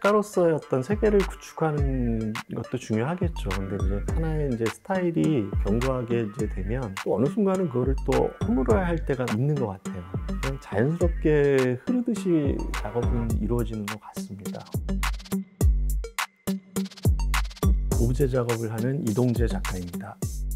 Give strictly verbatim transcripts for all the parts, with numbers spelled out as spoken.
작가로서의 어떤 세계를 구축하는 것도 중요하겠죠. 근데 이제 하나의 이제 스타일이 견고하게 이제 되면 또 어느 순간은 그거를 또 허물어야 할 때가 있는 것 같아요. 그냥 자연스럽게 흐르듯이 작업은 이루어지는 것 같습니다. 오브제 작업을 하는 이동재 작가입니다.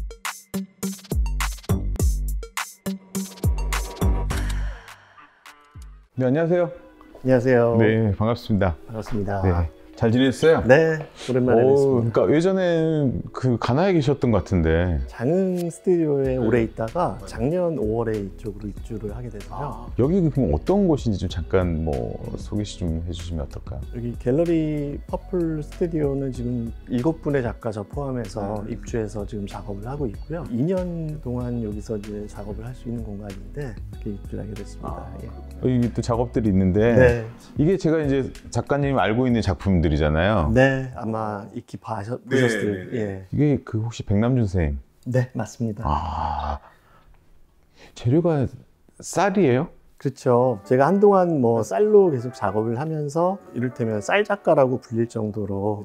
네, 안녕하세요. 안녕하세요. 네, 반갑습니다. 반갑습니다. 네, 잘 지냈어요? 네, 오랜만에 오, 뵙습니다. 그러니까 예전에 그 가나에 계셨던 것 같은데. 장흥 스튜디오에 오래 있다가 작년 오월에 이쪽으로 입주를 하게 되서요. 아, 여기 그럼 어떤 곳인지 좀 잠깐 뭐 소개 좀 해주시면 어떨까요? 여기 갤러리 퍼플 스튜디오는 지금 일곱 분의 작가 저 포함해서 음. 입주해서 지금 작업을 하고 있고요. 이 년 동안 여기서 이제 작업을 할 수 있는 공간인데 이렇게 입주를 하게 됐습니다. 아, 예. 여기 또 작업들이 있는데 네. 이게 제가 이제 작가님이 알고 있는 작품들이잖아요. 네, 아마 익히 봐셨, 네, 보셨을 네, 네. 예. 이게 그 혹시 백남준 선생님? 네, 맞습니다. 아, 재료가 쌀이에요? 그렇죠. 제가 한동안 뭐 쌀로 계속 작업을 하면서 이를테면 쌀 작가라고 불릴 정도로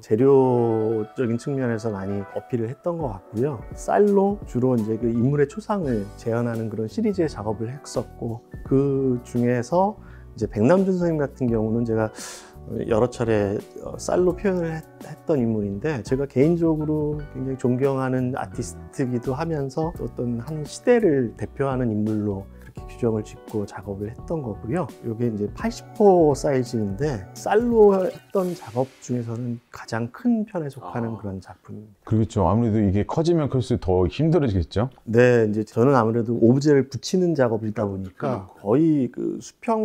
재료적인 측면에서 많이 어필을 했던 것 같고요. 쌀로 주로 이제 그 인물의 초상을 재현하는 그런 시리즈의 작업을 했었고, 그 중에서 이제 백남준 선생님 같은 경우는 제가 여러 차례 쌀로 표현을 했, 했던 인물인데, 제가 개인적으로 굉장히 존경하는 아티스트이기도 하면서 어떤 한 시대를 대표하는 인물로 그렇게 규정을 짓고 작업을 했던 거고요. 이게 이제 팔십 호 사이즈인데 쌀로 했던 작업 중에서는 가장 큰 편에 속하는 아. 그런 작품입니다. 그렇죠. 아무래도 이게 커지면 클수록 더 힘들어지겠죠? 네, 이제 저는 아무래도 오브제를 붙이는 작업이다 보니까 그렇고. 거의 그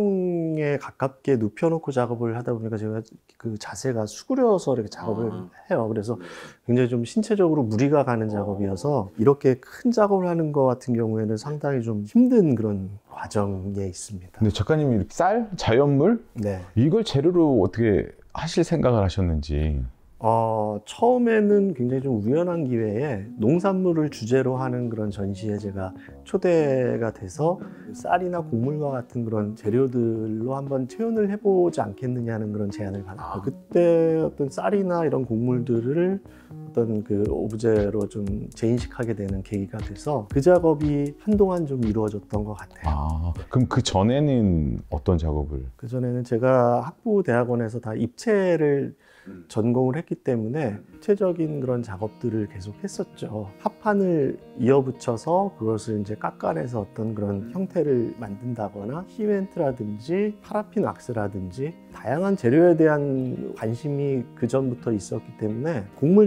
수평에 가깝게 눕혀놓고 작업을 하다 보니까 제가 그 자세가 수그려서 이렇게 작업을 아. 해요. 그래서 굉장히 좀 신체적으로 무리가 가는 작업이어서 이렇게 큰 작업을 하는 것 같은 경우에는 상당히 좀 힘든 그런 과정에 있습니다. 근데 작가님이 이렇게 쌀, 자연물? 네. 이걸 재료로 어떻게 하실 생각을 하셨는지. 어, 처음에는 굉장히 좀 우연한 기회에 농산물을 주제로 하는 그런 전시에 제가 초대가 돼서 쌀이나 곡물과 같은 그런 재료들로 한번 표현을 해보지 않겠느냐는 그런 제안을 받았고, 그때 어떤 쌀이나 이런 곡물들을 어떤 그 오브제로 좀 재인식하게 되는 계기가 돼서 그 작업이 한동안 좀 이루어졌던 것 같아요. 아, 그럼 그 전에는 어떤 작업을? 그 전에는 제가 학부 대학원에서 다 입체를 전공을 했기 때문에 입체적인 그런 작업들을 계속 했었죠. 합판을 이어붙여서 그것을 이제 깎아내서 어떤 그런 형태를 만든다거나 시멘트라든지 파라핀 왁스라든지 다양한 재료에 대한 관심이 그 전부터 있었기 때문에 곡물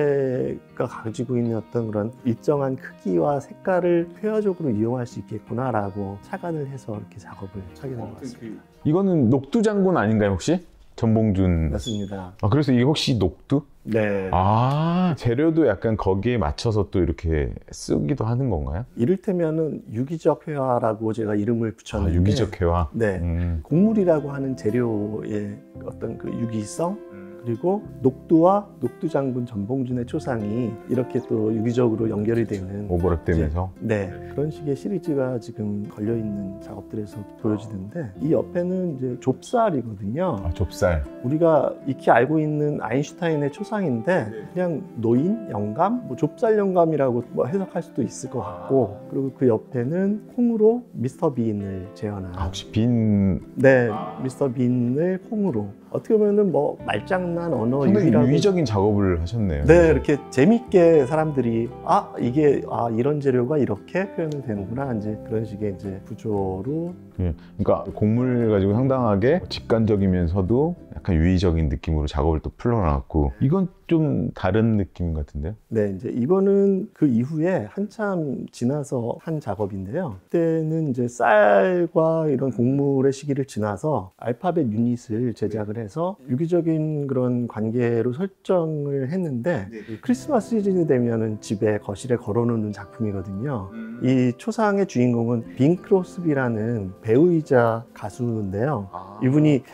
자체가 가지고 있는 어떤 그런 일정한 크기와 색깔을 회화적으로 이용할 수 있겠구나라고 착안을 해서 이렇게 작업을 하게 된 것 같습니다. 이거는 녹두장군 아닌가요, 혹시? 전봉준. 맞습니다. 아, 그래서 이게 혹시 녹두? 네. 아, 재료도 약간 거기에 맞춰서 또 이렇게 쓰기도 하는 건가요? 이를테면은 유기적 회화라고 제가 이름을 붙였는데, 아, 유기적 회화? 네. 음. 곡물이라고 하는 재료의 어떤 그 유기성, 그리고 녹두와 녹두장군 전봉준의 초상이 이렇게 또 유기적으로 연결이 되는 오버랩되면서? 네, 그런 식의 시리즈가 지금 걸려있는 작업들에서 보여지는데, 이 옆에는 이제 좁쌀이거든요. 아, 좁쌀. 우리가 익히 알고 있는 아인슈타인의 초상인데 그냥 노인, 영감, 뭐 좁쌀 영감이라고 뭐 해석할 수도 있을 것 같고, 그리고 그 옆에는 콩으로 미스터 빈을 재현한 아, 혹시 빈... 네, 미스터 빈을 콩으로 어떻게 보면은 뭐 말장난 언어 상당히 유희라고, 유의적인 작업을 하셨네요. 네, 이렇게 재밌게 사람들이 아 이게 아 이런 재료가 이렇게 표현이 되는구나, 이제 그런 식의 이제 구조로. 예, 그러니까 곡물 가지고 상당하게 직관적이면서도 약간 유의적인 느낌으로 작업을 또 풀어나갔고, 이건 좀 다른 느낌 같은데요? 네, 이제 이거는 그 이후에 한참 지나서 한 작업인데요. 그때는 이제 쌀과 이런 곡물의 시기를 지나서 알파벳 유닛을 제작을 해서 유기적인 그런 관계로 설정을 했는데, 크리스마스 시즌이 되면은 집에 거실에 걸어놓는 작품이거든요. 이 초상의 주인공은 빈 크로스비라는 배우이자 가수인데요. 아. 이분이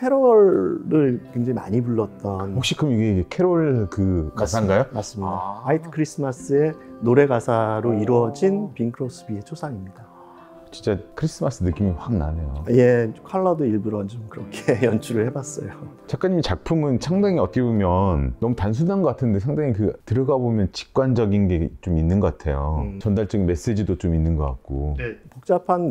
캐롤을 굉장히 많이 불렀던. 혹시 그럼 이게 캐롤 그 가사인가요? 맞습니다. 아. 화이트 크리스마스의 노래 가사로 이루어진 빈 크로스비의 초상입니다. 진짜 크리스마스 느낌이 확 나네요. 예, 컬러도 일부러 좀 그렇게 연출을 해봤어요. 작가님 작품은 상당히 어떻게 보면 너무 단순한 것 같은데 상당히 그 들어가 보면 직관적인 게 좀 있는 것 같아요. 음. 전달적인 메시지도 좀 있는 것 같고. 네. 복잡한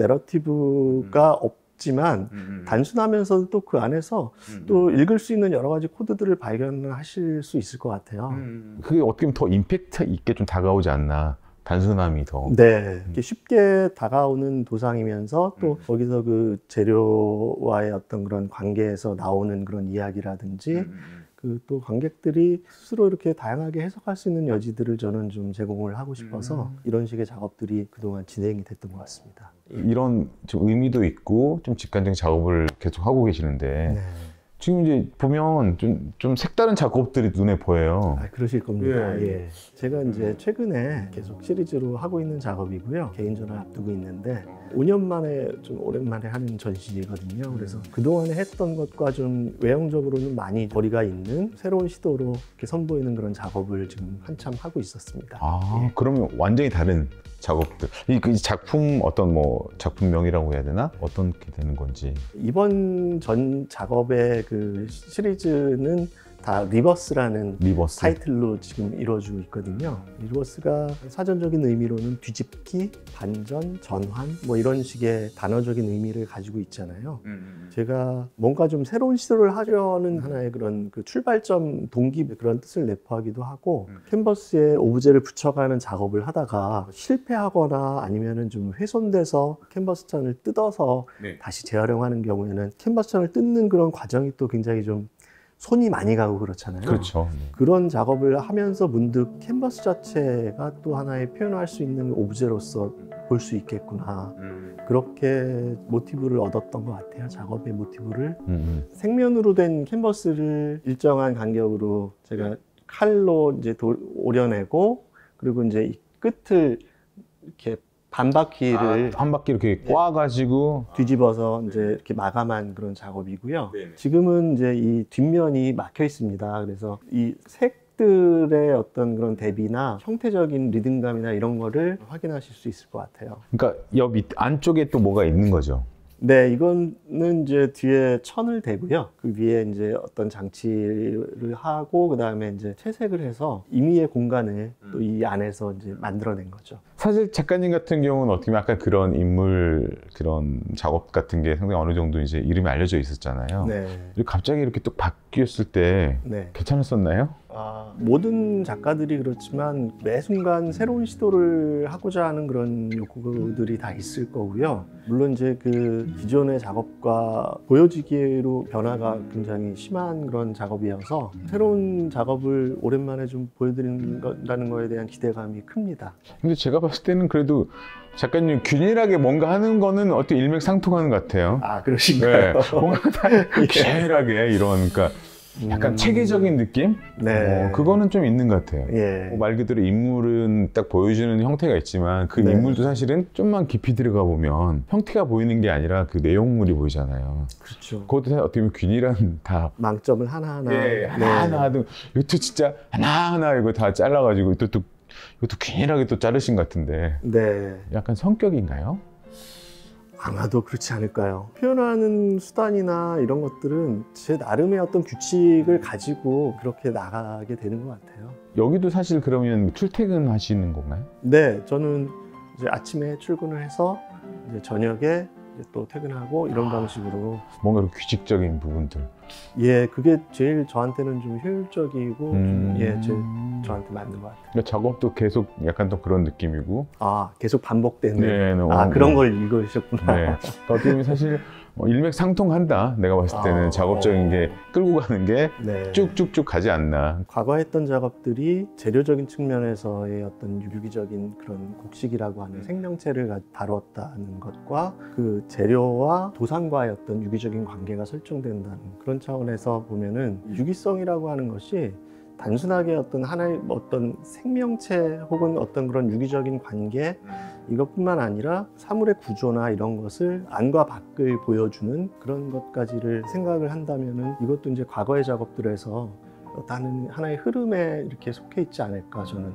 내러티브가 음. 없지만 음. 단순하면서도 또 그 안에서 음. 또 읽을 수 있는 여러 가지 코드들을 발견하실 수 있을 것 같아요. 음. 그게 어떻게 보면 더 임팩트 있게 좀 다가오지 않나. 단순함이 더. 네, 이렇게 쉽게 다가오는 도상이면서 또 음. 거기서 그 재료와의 어떤 그런 관계에서 나오는 그런 이야기라든지 음. 그 또 관객들이 스스로 이렇게 다양하게 해석할 수 있는 여지들을 저는 좀 제공을 하고 싶어서 음. 이런 식의 작업들이 그동안 진행이 됐던 것 같습니다. 이런 좀 의미도 있고 좀 직관적인 작업을 계속 하고 계시는데 네. 지금 이제 보면 좀, 좀 색다른 작업들이 눈에 보여요. 아, 그러실 겁니다. 예. 예. 제가 이제 최근에 계속 시리즈로 하고 있는 작업이고요. 개인전을 앞두고 있는데 오 년 만에 좀 오랜만에 하는 전시거든요. 그래서 그동안에 했던 것과 좀 외형적으로는 많이 거리가 있는 새로운 시도로 이렇게 선보이는 그런 작업을 지금 한참 하고 있었습니다. 아, 예. 그러면 완전히 다른 작업들. 이, 그 작품 어떤 뭐 작품명이라고 해야 되나? 어떻게 되는 건지. 이번 전 작업의 그 시리즈는 다 리버스라는 리버스. 타이틀로 지금 이루어지고 있거든요. 리버스가 사전적인 의미로는 뒤집기, 반전, 전환 뭐 이런 식의 단어적인 의미를 가지고 있잖아요. 음. 제가 뭔가 좀 새로운 시도를 하려는 하나의 그런 그 출발점, 동기 그런 뜻을 내포하기도 하고 음. 캔버스에 오브제를 붙여가는 작업을 하다가 실패하거나 아니면은 좀 훼손돼서 캔버스 천을 뜯어서 네. 다시 재활용하는 경우에는 캔버스 천을 뜯는 그런 과정이 또 굉장히 좀 손이 많이 가고 그렇잖아요. 그렇죠. 그런 작업을 하면서 문득 캔버스 자체가 또 하나의 표현할 수 있는 오브제로서 볼 수 있겠구나. 음. 그렇게 모티브를 얻었던 것 같아요. 작업의 모티브를. 음. 생면으로 된 캔버스를 일정한 간격으로 제가 칼로 이제 도, 오려내고 그리고 이제 이 끝을 이렇게 반바퀴를 아, 한 바퀴 이렇게 꽈가지고. 뒤집어서 이제 이렇게 마감한 그런 작업이고요. 네네. 지금은 이제 이 뒷면이 막혀 있습니다. 그래서 이 색들의 어떤 그런 대비나 형태적인 리듬감이나 이런 거를 확인하실 수 있을 것 같아요. 그러니까 옆 밑, 안쪽에 또 뭐가 있는 거죠. 네, 이거는 이제 뒤에 천을 대고요. 그 위에 이제 어떤 장치를 하고, 그 다음에 이제 채색을 해서 임의의 공간을 또 이 안에서 이제 만들어낸 거죠. 사실 작가님 같은 경우는 어떻게 보면 아까 그런 인물 그런 작업 같은 게 상당히 어느 정도 이제 이름이 알려져 있었잖아요. 네. 그리고 갑자기 이렇게 또 바뀌었을 때 네. 괜찮았었나요? 아, 모든 작가들이 그렇지만 매 순간 새로운 시도를 하고자 하는 그런 욕구들이 다 있을 거고요. 물론 이제 그 기존의 작업과 보여지기로 변화가 굉장히 심한 그런 작업이어서 새로운 작업을 오랜만에 좀 보여드린다는 거에 대한 기대감이 큽니다. 근데 제가 봤을 때는 그래도 작가님 균일하게 뭔가 하는 거는 어떻게 일맥상통하는 것 같아요. 아, 그러신가요? 네, 뭔가 다 균일하게 이런 그러니까 약간 음, 체계적인 느낌? 네. 어, 그거는 좀 있는 것 같아요. 예. 말 그대로 인물은 딱 보여주는 형태가 있지만 그 네. 인물도 사실은 좀만 깊이 들어가 보면 형태가 보이는 게 아니라 그 내용물이 보이잖아요. 그렇죠. 그것도 사실 어떻게 보면 균일한 다 망점을 하나하나. 예, 하나하나 하도 이것도 진짜 하나하나 이거 다 잘라가지고 또, 또 이것도 균일하게 또 자르신 것 같은데 네. 약간 성격인가요? 아마도 그렇지 않을까요? 표현하는 수단이나 이런 것들은 제 나름의 어떤 규칙을 가지고 그렇게 나가게 되는 것 같아요. 여기도 사실 그러면 출퇴근 하시는 건가요? 네, 저는 이제 아침에 출근을 해서 이제 저녁에 이제 또 퇴근하고 이런 방식으로. 뭔가 그 규칙적인 부분들. 예, 그게 제일 저한테는 좀 효율적이고 음. 좀, 예, 제 저한테 맞는 것 같아요. 그러니까 작업도 계속 약간 또 그런 느낌이고. 아, 계속 반복되는. 네, 네, 아, 어, 그런 어. 걸 읽으셨구나. 네. 어떻게 보면 사실 어, 일맥상통한다. 내가 봤을 때는 아, 작업적인 어. 게 끌고 가는 게 네. 쭉쭉쭉 가지 않나. 과거에 했던 작업들이 재료적인 측면에서의 어떤 유기적인 그런 곡식이라고 하는 생명체를 가- 다뤘다는 것과 그 재료와 도상과의 어떤 유기적인 관계가 설정된다는 그런 차원에서 보면은 유기성이라고 하는 것이 단순하게 어떤 하나의 어떤 생명체 혹은 어떤 그런 유기적인 관계 이것뿐만 아니라 사물의 구조나 이런 것을 안과 밖을 보여주는 그런 것까지를 생각을 한다면은 이것도 이제 과거의 작업들에서 어떤 하나의 흐름에 이렇게 속해 있지 않을까. 저는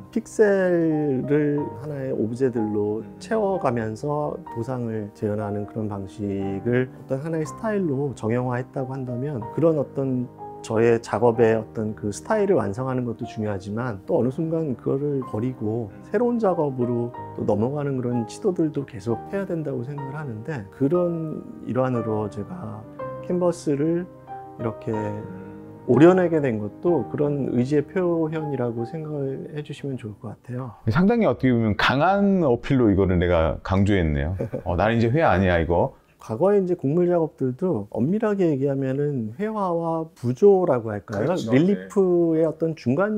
픽셀을 하나의 오브제들로 채워가면서 도상을 재현하는 그런 방식을 어떤 하나의 스타일로 정형화했다고 한다면, 그런 어떤 저의 작업의 어떤 그 스타일을 완성하는 것도 중요하지만 또 어느 순간 그거를 버리고 새로운 작업으로 또 넘어가는 그런 시도들도 계속 해야 된다고 생각을 하는데, 그런 일환으로 제가 캔버스를 이렇게 오려내게 된 것도 그런 의지의 표현이라고 생각을 해주시면 좋을 것 같아요. 상당히 어떻게 보면 강한 어필로 이거를 내가 강조했네요. 어, 나는 이제 회 아니야 이거. 과거에 이제 곡물 작업들도 엄밀하게 얘기하면은 회화와 부조라고 할까요? 그렇죠. 릴리프의 어떤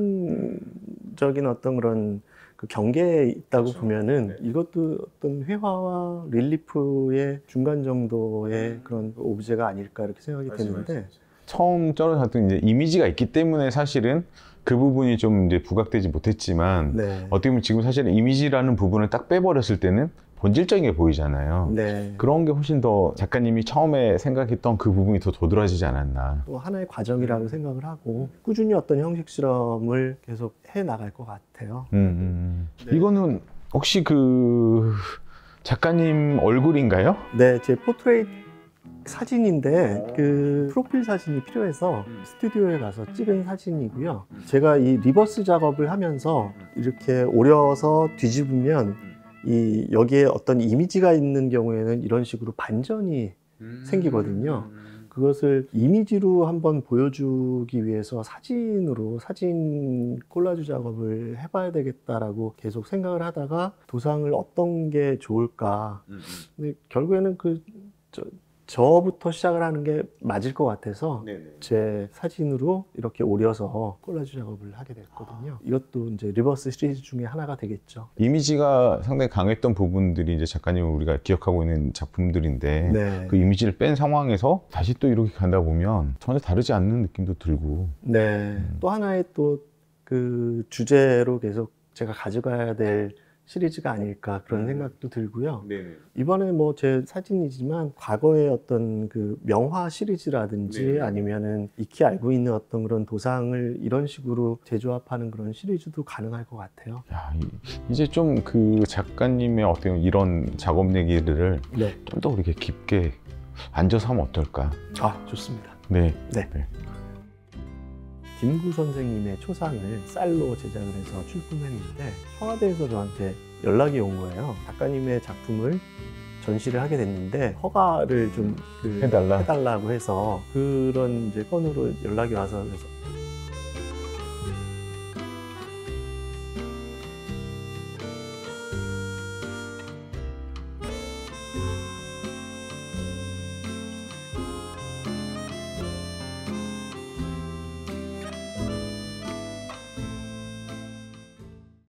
중간적인 어떤 그런 그 경계에 있다고 그렇죠. 보면은 네. 이것도 어떤 회화와 릴리프의 중간 정도의 그런 오브제가 아닐까 이렇게 생각이 맞아요, 되는데, 맞아요. 처음 쩔어졌던 이제 이미지가 있기 때문에 사실은 그 부분이 좀 이제 부각되지 못했지만, 네. 어떻게 보면 지금 사실은 이미지라는 부분을 딱 빼버렸을 때는 본질적인 게 보이잖아요. 네. 그런 게 훨씬 더 작가님이 처음에 생각했던 그 부분이 더 도드라지지 않았나. 또 하나의 과정이라고 생각을 하고 꾸준히 어떤 형식 실험을 계속 해 나갈 것 같아요. 음, 음. 네. 이거는 혹시 그 작가님 얼굴인가요? 네, 제 포트레이트 사진인데 그 프로필 사진이 필요해서 스튜디오에 가서 찍은 사진이고요. 제가 이 리버스 작업을 하면서 이렇게 오려서 뒤집으면 이 여기에 어떤 이미지가 있는 경우에는 이런 식으로 반전이 생기거든요. 그것을 이미지로 한번 보여주기 위해서 사진으로 사진 콜라주 작업을 해봐야 되겠다라고 계속 생각을 하다가 도상을 어떤 게 좋을까. 근데 결국에는 그 저, 저부터 시작을 하는 게 맞을 것 같아서 제 사진으로 이렇게 오려서 콜라주 작업을 하게 됐거든요. 이것도 이제 리버스 시리즈 중에 하나가 되겠죠. 이미지가 상당히 강했던 부분들이 이제 작가님을 우리가 기억하고 있는 작품들인데, 네. 그 이미지를 뺀 상황에서 다시 또 이렇게 간다 보면 전혀 다르지 않는 느낌도 들고. 네. 음. 또 하나의 또 그 주제로 계속 제가 가져가야 될 시리즈가 아닐까 그런 생각도 들고요. 이번에 뭐 제 사진이지만 과거의 어떤 그 명화 시리즈라든지 네네. 아니면은 익히 알고 있는 어떤 그런 도상을 이런 식으로 재조합하는 그런 시리즈도 가능할 것 같아요. 야, 이- 이제 좀 그 작가님의 어떤 이런 작업 얘기들을 네. 좀 더 이렇게 깊게 앉아서 하면 어떨까? 아, 좋습니다. 네. 네. 네. 김구 선생님의 초상을 쌀로 제작을 해서 출품했는데 청와대에서 저한테 연락이 온 거예요. 작가님의 작품을 전시를 하게 됐는데 허가를 좀 그 해달라? 해달라고 해서 그런 이제 건으로 연락이 와서 그래서